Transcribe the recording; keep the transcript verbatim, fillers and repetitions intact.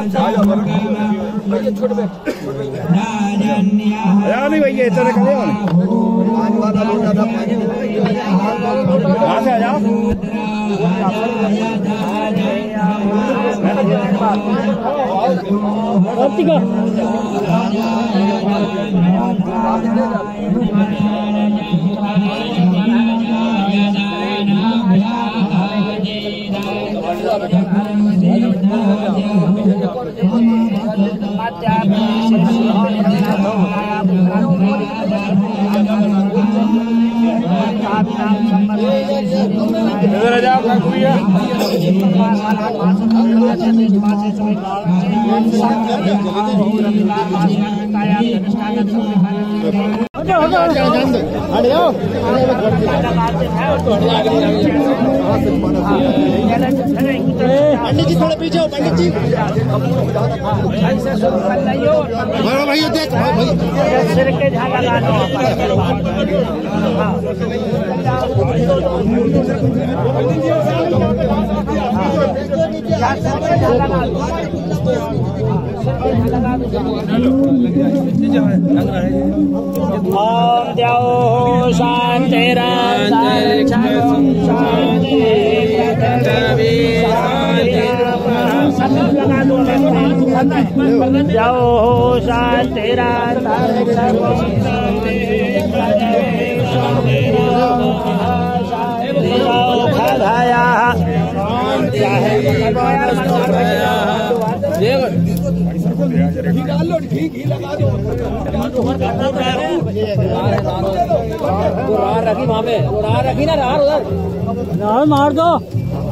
नहीं भैया इतने कले कहाँ से आ जाओ इधर आ जाओ काकुरिया पंडित जी थोड़े पीछे हो पंडित जी भाई देख सिर के झाला लगा ओम द्यौ शांति द्यौ शांति खगाया ठीक ही लगा दो रखी वहाँ पे रखी ना रार उधर मार दो।